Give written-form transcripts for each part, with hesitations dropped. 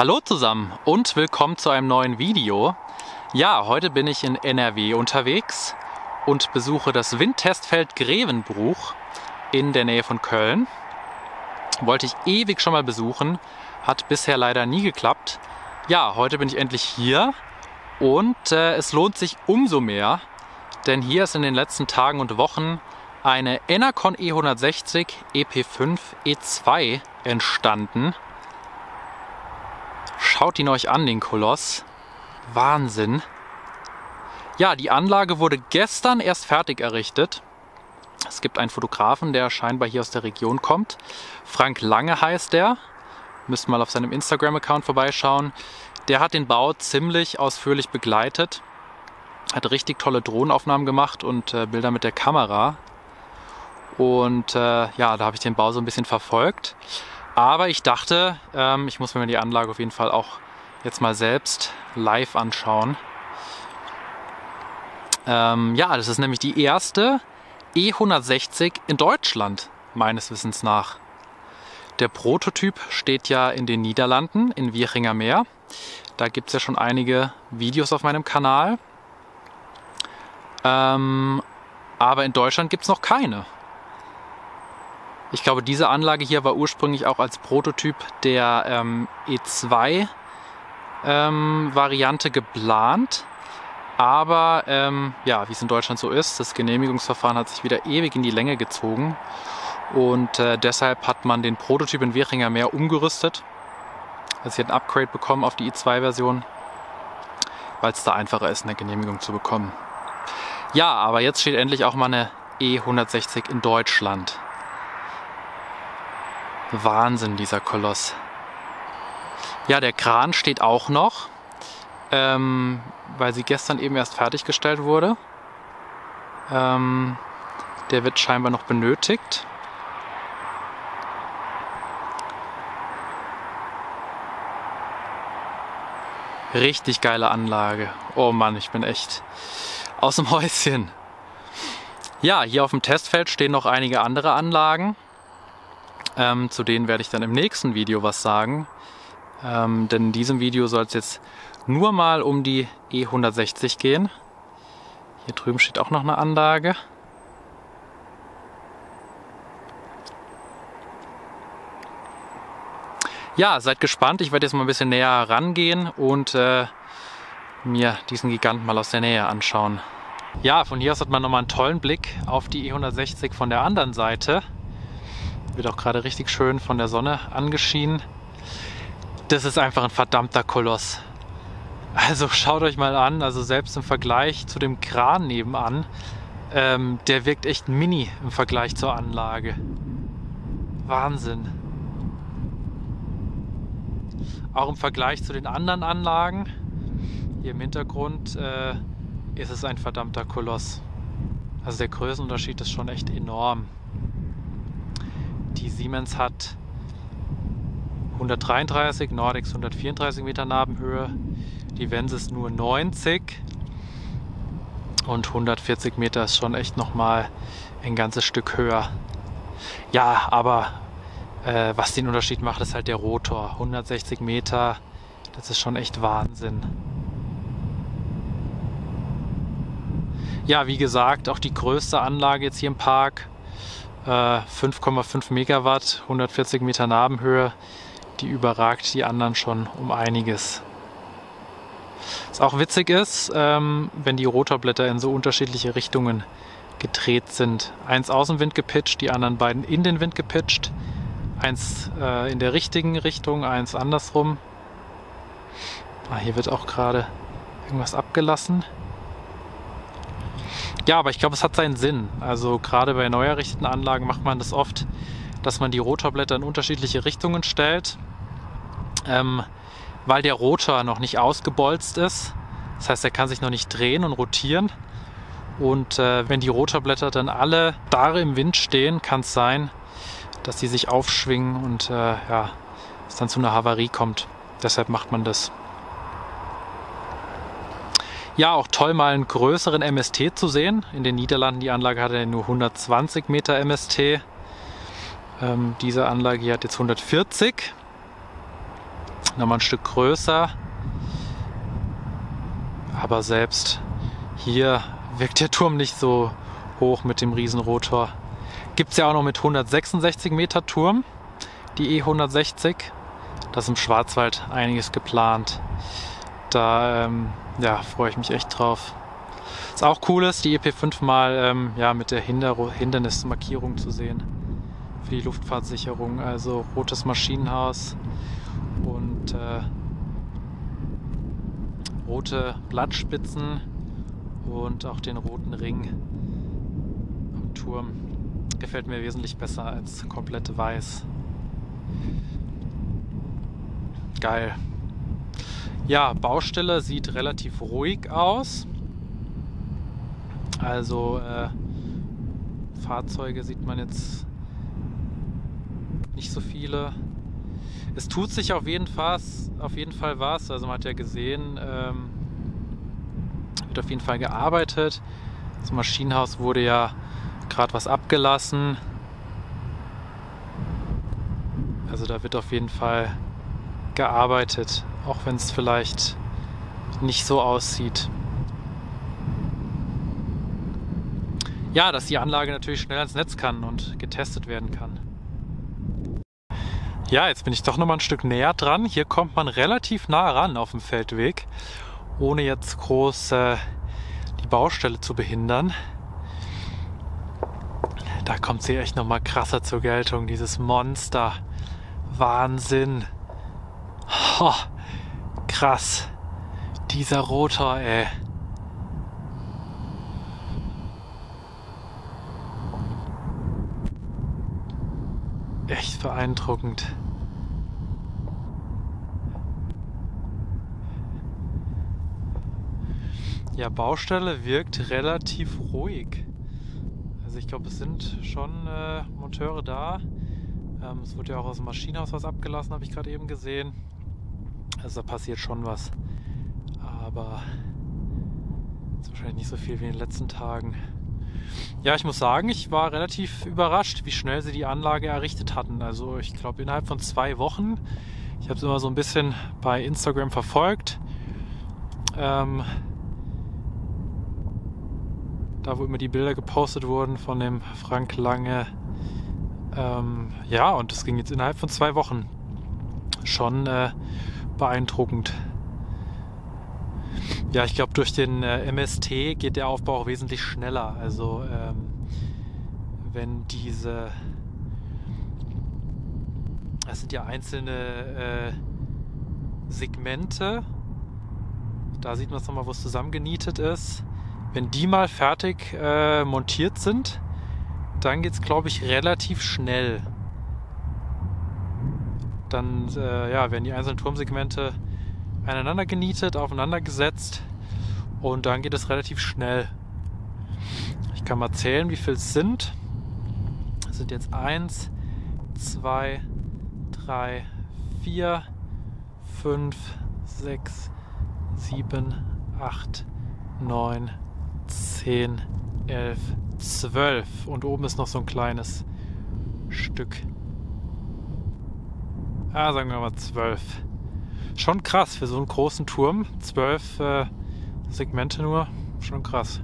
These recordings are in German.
Hallo zusammen und willkommen zu einem neuen Video. Ja, heute bin ich in NRW unterwegs und besuche das Windtestfeld Grevenbruch in der Nähe von Köln. Wollte ich ewig schon mal besuchen, hat bisher leider nie geklappt. Ja, heute bin ich endlich hier und es lohnt sich umso mehr, denn hier ist in den letzten Tagen und Wochen eine Enercon E160 EP5 E2 entstanden. Schaut ihn euch an, den Koloss. Wahnsinn. Ja, die Anlage wurde gestern erst fertig errichtet. Es gibt einen Fotografen, der scheinbar hier aus der Region kommt. Frank Lange heißt der. Müsst mal auf seinem Instagram-Account vorbeischauen. Der hat den Bau ziemlich ausführlich begleitet. Hat richtig tolle Drohnenaufnahmen gemacht und Bilder mit der Kamera. Und ja, da habe ich den Bau so ein bisschen verfolgt. Aber ich dachte, ich muss mir die Anlage auf jeden Fall auch jetzt mal selbst live anschauen. Ja, das ist nämlich die erste E160 in Deutschland, meines Wissens nach. Der Prototyp steht ja in den Niederlanden, in Wieringermeer. Da gibt es ja schon einige Videos auf meinem Kanal. Aber in Deutschland gibt es noch keine. Ich glaube, diese Anlage hier war ursprünglich auch als Prototyp der E2 Variante geplant. Aber ja, wie es in Deutschland so ist, das Genehmigungsverfahren hat sich wieder ewig in die Länge gezogen. Und deshalb hat man den Prototyp in Wieringermeer umgerüstet. Also hier ein Upgrade bekommen auf die E2-Version, weil es da einfacher ist, eine Genehmigung zu bekommen. Ja, aber jetzt steht endlich auch mal eine E160 in Deutschland. Wahnsinn, dieser Koloss. Ja, der Kran steht auch noch, weil sie gestern eben erst fertiggestellt wurde. Der wird scheinbar noch benötigt. Richtig geile Anlage. Oh Mann, ich bin echt aus dem Häuschen. Ja, hier auf dem Testfeld stehen noch einige andere Anlagen. Zu denen werde ich dann im nächsten Video was sagen. Denn in diesem Video soll es jetzt nur mal um die E160 gehen. Hier drüben steht auch noch eine Anlage. Ja, seid gespannt. Ich werde jetzt mal ein bisschen näher rangehen und mir diesen Giganten mal aus der Nähe anschauen. Ja, von hier aus hat man nochmal einen tollen Blick auf die E160 von der anderen Seite. Wird auch gerade richtig schön von der Sonne angeschienen. Das ist einfach ein verdammter Koloss. Also schaut euch mal an, also selbst im Vergleich zu dem Kran nebenan, der wirkt echt mini im Vergleich zur Anlage. Wahnsinn. Auch im Vergleich zu den anderen Anlagen, hier im Hintergrund, ist es ein verdammter Koloss. Also der Größenunterschied ist schon echt enorm. Die Siemens hat 133, Nordex 134 Meter Nabenhöhe, die Vensis nur 90 und 140 Meter ist schon echt nochmal ein ganzes Stück höher. Ja, aber was den Unterschied macht, ist halt der Rotor. 160 Meter, das ist schon echt Wahnsinn. Ja, wie gesagt, auch die größte Anlage jetzt hier im Park. 5,5 Megawatt, 140 Meter Nabenhöhe, die überragt die anderen schon um einiges. Was auch witzig ist, wenn die Rotorblätter in so unterschiedliche Richtungen gedreht sind. Eins aus dem Wind gepitcht, die anderen beiden in den Wind gepitcht. Eins in der richtigen Richtung, eins andersrum. Hier wird auch gerade irgendwas abgelassen. Ja, aber ich glaube, es hat seinen Sinn. Also gerade bei neu errichteten Anlagen macht man das oft, dass man die Rotorblätter in unterschiedliche Richtungen stellt, weil der Rotor noch nicht ausgebolzt ist. Das heißt, er kann sich noch nicht drehen und rotieren. Und wenn die Rotorblätter dann alle starr im Wind stehen, kann es sein, dass sie sich aufschwingen und ja, es dann zu einer Havarie kommt. Deshalb macht man das. Ja, auch toll mal einen größeren MST zu sehen. In den Niederlanden, die Anlage hatte nur 120 Meter MST. Diese Anlage hier hat jetzt 140. nochmal ein Stück größer. Aber selbst hier wirkt der Turm nicht so hoch mit dem Riesenrotor. Gibt es ja auch noch mit 166 Meter Turm, die E160. Das ist im Schwarzwald einiges geplant. Da ja, freue ich mich echt drauf. Was auch cool ist, die EP5 mal ja, mit der Hindernismarkierung zu sehen. Für die Luftfahrtsicherung, also rotes Maschinenhaus und rote Blattspitzen und auch den roten Ring am Turm. Gefällt mir wesentlich besser als komplett weiß. Geil. Ja, Baustelle sieht relativ ruhig aus. Also Fahrzeuge sieht man jetzt nicht so viele. Es tut sich auf jeden Fall was. Also man hat ja gesehen, wird auf jeden Fall gearbeitet. Das Maschinenhaus wurde ja gerade was abgelassen. Also da wird auf jeden Fall gearbeitet, auch wenn es vielleicht nicht so aussieht. Ja, dass die Anlage natürlich schnell ans Netz kann und getestet werden kann. Ja, jetzt bin ich doch noch mal ein Stück näher dran. Hier kommt man relativ nah ran auf dem Feldweg, ohne jetzt groß die Baustelle zu behindern. Da kommt sie echt noch mal krasser zur Geltung, dieses Monster. Wahnsinn. Oh, krass. Dieser Rotor, ey. Echt beeindruckend. Ja, Baustelle wirkt relativ ruhig. Also ich glaube, es sind schon Monteure da. Es wird ja auch aus dem Maschinenhaus was abgelassen, habe ich gerade eben gesehen. Also da passiert schon was. Aber ist wahrscheinlich nicht so viel wie in den letzten Tagen. Ja, ich muss sagen, ich war relativ überrascht, wie schnell sie die Anlage errichtet hatten. Also ich glaube innerhalb von 2 Wochen. Ich habe es immer so ein bisschen bei Instagram verfolgt. Da wo immer die Bilder gepostet wurden von dem Frank Lange. Ja, und das ging jetzt innerhalb von 2 Wochen. Schon beeindruckend. Ja, ich glaube, durch den MST geht der Aufbau auch wesentlich schneller. Also wenn das sind ja einzelne Segmente, da sieht man es nochmal, wo es zusammengenietet ist. Wenn die mal fertig montiert sind, dann geht es, glaube ich, relativ schnell. Dann ja, werden die einzelnen Turmsegmente aneinander genietet, aufeinander gesetzt und dann geht es relativ schnell. Ich kann mal zählen, wie viel es sind. Es sind jetzt 1, 2, 3, 4, 5, 6, 7, 8, 9, 10, 11, 12 und oben ist noch so ein kleines Stück. Sagen wir mal 12. Schon krass für so einen großen Turm. 12 Segmente nur. Schon krass.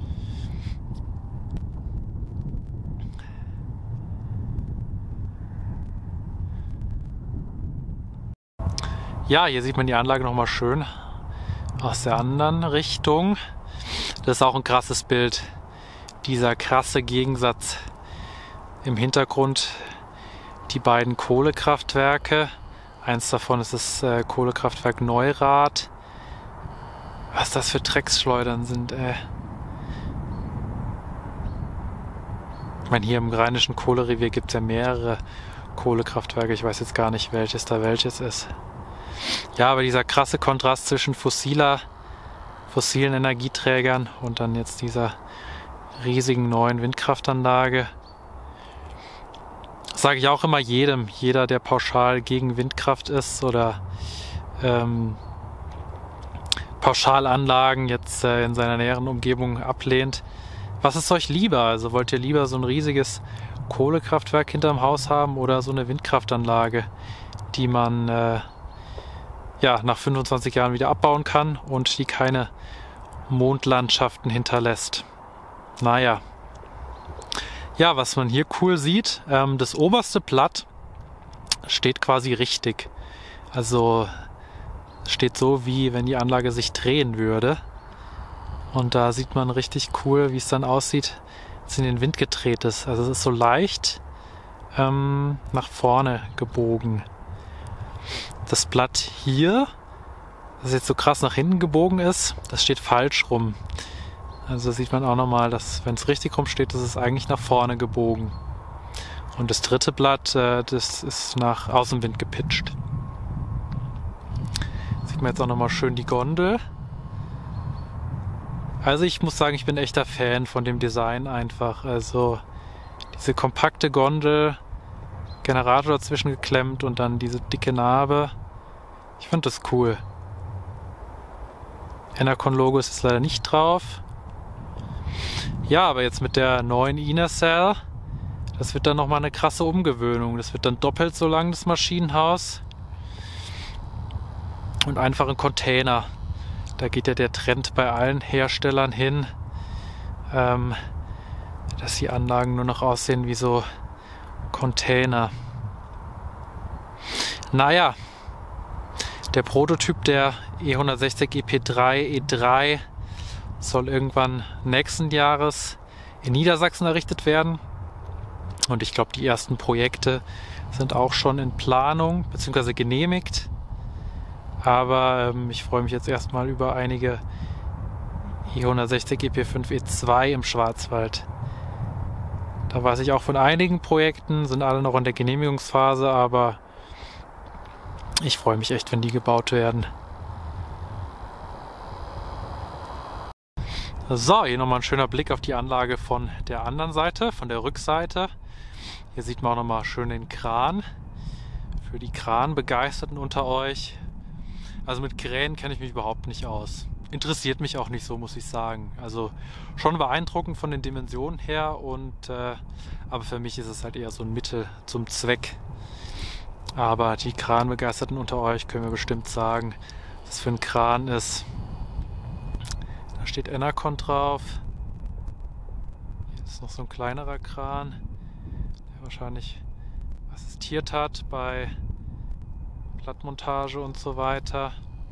Ja, hier sieht man die Anlage nochmal schön aus der anderen Richtung. Das ist auch ein krasses Bild. Dieser krasse Gegensatz im Hintergrund. Die beiden Kohlekraftwerke. Eins davon ist das Kohlekraftwerk Neurath. Was das für Drecksschleudern sind, ey. Ich meine, hier im Rheinischen Kohlerevier gibt es ja mehrere Kohlekraftwerke. Ich weiß jetzt gar nicht, welches da welches ist. Ja, aber dieser krasse Kontrast zwischen fossilen Energieträgern und dann jetzt dieser riesigen neuen Windkraftanlage. Das sage ich auch immer jedem. Jeder, der pauschal gegen Windkraft ist oder Pauschalanlagen jetzt in seiner näheren Umgebung ablehnt. Was ist euch lieber? Also wollt ihr lieber so ein riesiges Kohlekraftwerk hinterm Haus haben oder so eine Windkraftanlage, die man ja, nach 25 Jahren wieder abbauen kann und die keine Mondlandschaften hinterlässt. Naja. Ja, was man hier cool sieht, das oberste Blatt steht quasi richtig. Also steht so, wie wenn die Anlage sich drehen würde. Und da sieht man richtig cool, wie es dann aussieht, wenn es in den Wind gedreht ist. Also es ist so leicht nach vorne gebogen. Das Blatt hier, das jetzt so krass nach hinten gebogen ist, das steht falsch rum. Also sieht man auch nochmal, dass wenn es richtig rum steht, ist es eigentlich nach vorne gebogen. Und das dritte Blatt, das ist nach Außenwind gepitcht. Sieht man jetzt auch nochmal schön die Gondel. Also ich muss sagen, ich bin echter Fan von dem Design einfach. Also diese kompakte Gondel, Generator dazwischen geklemmt und dann diese dicke Narbe. Ich finde das cool. Enercon-Logo ist jetzt leider nicht drauf. Ja, aber jetzt mit der neuen Enercell, das wird dann nochmal eine krasse Umgewöhnung. Das wird dann doppelt so lang, das Maschinenhaus. Und einfach ein Container. Da geht ja der Trend bei allen Herstellern hin, dass die Anlagen nur noch aussehen wie so Container. Naja, der Prototyp der E160 EP3 E3 soll irgendwann nächsten Jahres in Niedersachsen errichtet werden. Und ich glaube, die ersten Projekte sind auch schon in Planung bzw. genehmigt. Aber ich freue mich jetzt erstmal über einige E160 EP5 E2 im Schwarzwald. Da weiß ich auch von einigen Projekten, sind alle noch in der Genehmigungsphase, aber ich freue mich echt, wenn die gebaut werden. So, hier nochmal ein schöner Blick auf die Anlage von der anderen Seite, von der Rückseite. Hier sieht man auch nochmal schön den Kran. Für die Kranbegeisterten unter euch. Also mit Kränen kenne ich mich überhaupt nicht aus. Interessiert mich auch nicht so, muss ich sagen. Also schon beeindruckend von den Dimensionen her, aber für mich ist es halt eher so ein Mittel zum Zweck. Aber die Kranbegeisterten unter euch können mir bestimmt sagen, was für ein Kran ist. Da steht Enercon drauf. Hier ist noch so ein kleinerer Kran, der wahrscheinlich assistiert hat bei Plattmontage und so weiter.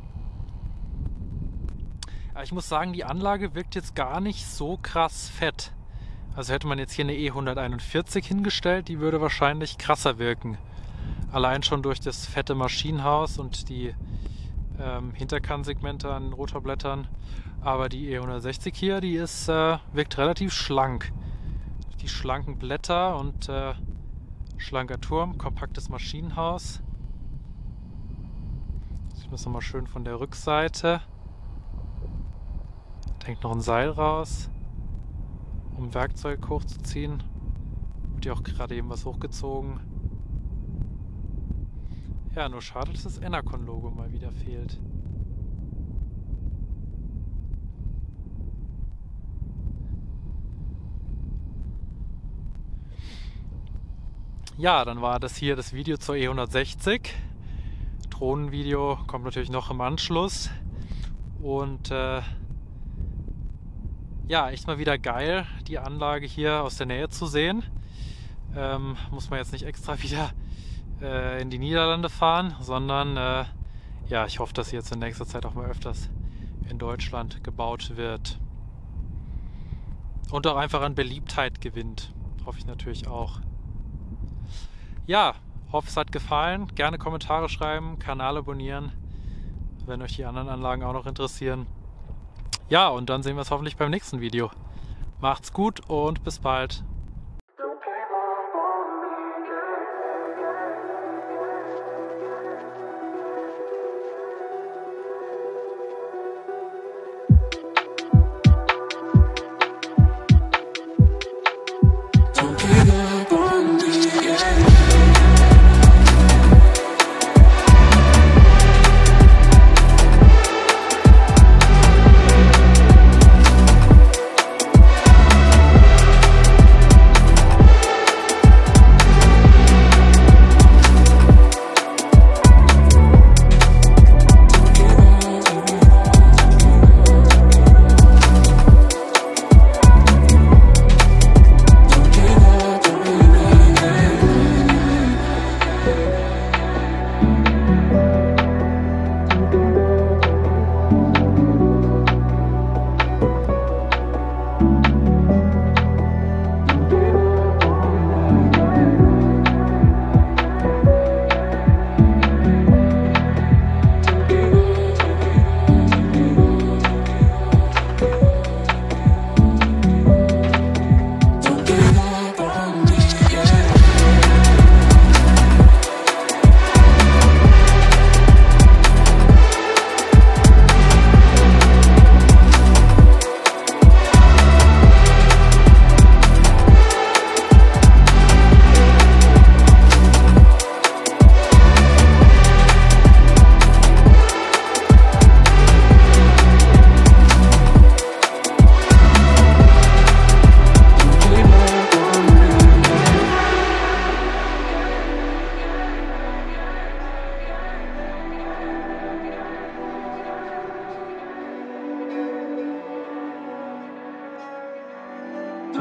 Aber ich muss sagen, die Anlage wirkt jetzt gar nicht so krass fett. Also hätte man jetzt hier eine E141 hingestellt, die würde wahrscheinlich krasser wirken. Allein schon durch das fette Maschinenhaus und die Hinterkannsegmente an den Rotorblättern. Aber die E160 hier, die wirkt relativ schlank. Die schlanken Blätter und schlanker Turm, kompaktes Maschinenhaus. Sieht man das nochmal schön von der Rückseite. Da hängt noch ein Seil raus, um Werkzeug hochzuziehen. Wird ja auch gerade eben was hochgezogen. Ja, nur schade, dass das Enercon-Logo mal wieder fehlt. Ja, dann war das hier das Video zur E160. Drohnenvideo kommt natürlich noch im Anschluss. Und ja, echt mal wieder geil, die Anlage hier aus der Nähe zu sehen. Muss man jetzt nicht extra wieder in die Niederlande fahren, sondern ja, ich hoffe, dass sie jetzt in nächster Zeit auch mal öfters in Deutschland gebaut wird. Und auch einfach an Beliebtheit gewinnt. Hoffe ich natürlich auch. Ja, hoffe es hat gefallen. Gerne Kommentare schreiben, Kanal abonnieren, wenn euch die anderen Anlagen auch noch interessieren. Ja, und dann sehen wir uns hoffentlich beim nächsten Video. Macht's gut und bis bald.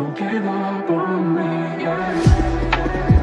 Don't give up on me, yeah.